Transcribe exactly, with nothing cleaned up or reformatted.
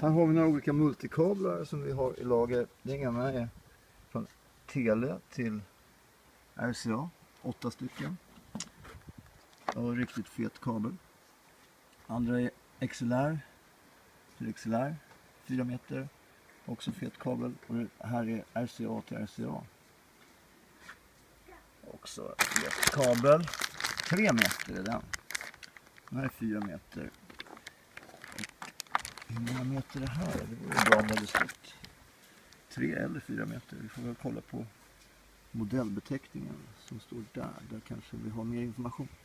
Här har vi några olika multikablar som vi har i lager. Den ena är från Tele till R C A, åtta stycken. Och riktigt fet kabel. Andra är X L R till X L R, fyra meter. Också fet kabel. Och här är R C A till R C A. Också fet kabel. tre meter är den. Den här är fyra meter. Hur många meter är det här? Det vore bra om det hade stått tre eller fyra meter. Vi får väl kolla på modellbeteckningen som står där. Där kanske vi har mer information.